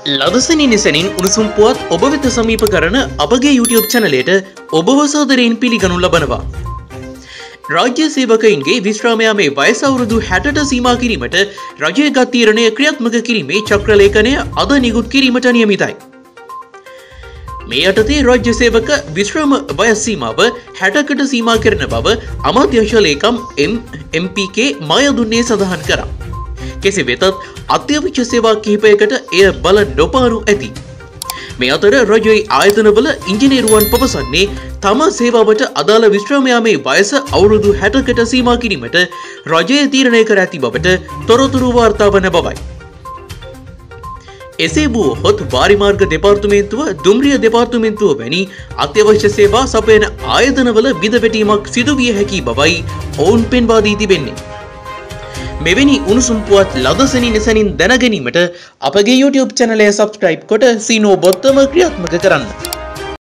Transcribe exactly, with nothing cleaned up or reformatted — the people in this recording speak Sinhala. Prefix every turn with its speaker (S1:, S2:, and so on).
S1: ලදසනි නිසනින් උණුසුම් පුවත් ඔබ වෙත සමීප කරන අපගේ YouTube චැනලයට ඔබව සාදරයෙන් පිළිගනු ලබනවා. රාජ්‍ය සේවකයින්ගේ විශ්‍රාම යාමේ වයස අවුරුදු හැටට සීමා කිරීමට රජය ගත් තීරණය ක්‍රියාත්මක කිරීමේ චක්‍රලේඛනය අද නිකුත් කිරීමට නියමිතයි. මේ යටතේ රාජ්‍ය සේවක විශ්‍රාම වයස් සීමාව හැටකට සීමා කරන බව අමාත්‍යාංශ ලේකම් එම් පී කේ මායදුන්නේ සඳහන් කරා. කෙසේ වෙතත් අත්‍යවශ්‍ය සේවා කිහිපයකට එය බල නොපානු ඇති. මේ අතර රජයේ ආයතනවල ඉංජිනේරුවන් පවසන්නේ තම සේවාවට අදාළ විශ්‍රාම යාමේ වයස අවුරුදු හැටකට සීමා කිරීමට රජය තීරණය කර ඇති බවට තොරතුරු වාර්තා වන බවයි. එසේ වුවහොත් වාරිමාර්ග දෙපාර්තමේන්තුව, දුම්රිය දෙපාර්තමේන්තුව වැනි අත්‍යවශ්‍ය සේවා සපයන ආයතනවල බිඳවැටීමක් සිදුවිය හැකි බවයි ඔවුන් පෙන්වා දී තිබෙන්නේ. මෙවැනි උණුසුම් පුවත් ලදසනින් එසනින් දැනගැනීමට අපගේ YouTube චැනලය සබ්ස්ක්‍රයිබ් කොට සීනෝ බොත්තම ක්‍රියාත්මක කරන්න.